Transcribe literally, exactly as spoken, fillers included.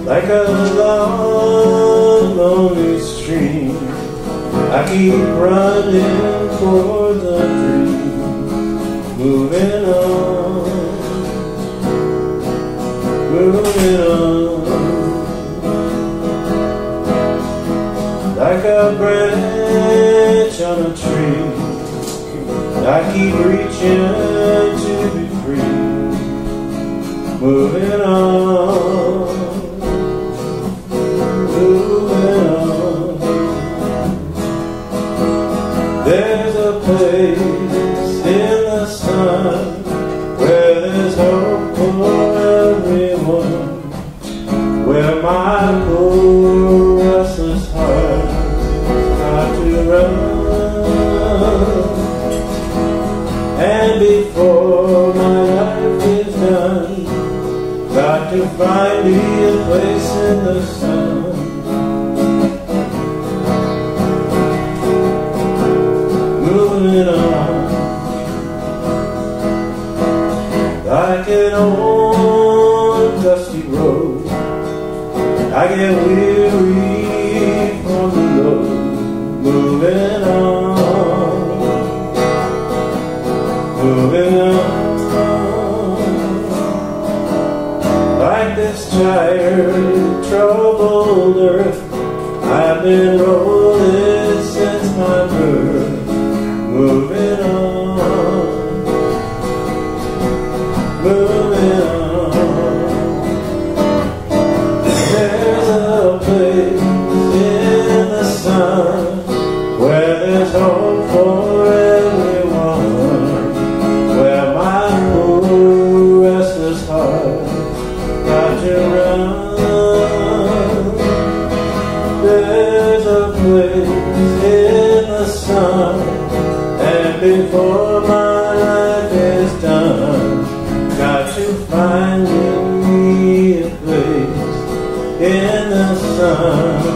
like a long, lonely stream. I keep running towards a dream, moving on, moving on, like a branch on a tree. I keep reaching to be free, moving on, moving on. There's a place in the sun where there's hope for everyone, where my poor restless heart got to run. And before my life is done, got to find me a place in the sun. Moving on, like an old dusty road. I get weary from the road. Moving on, moving on, like this tired, troubled earth. I've been rolling since my birth. Moving on, moving on. There's a place in the sun where there's hope for everyone, where my poor restless heart got to run. There's a place in the sun, and before my life is done, got to find me a place in the sun.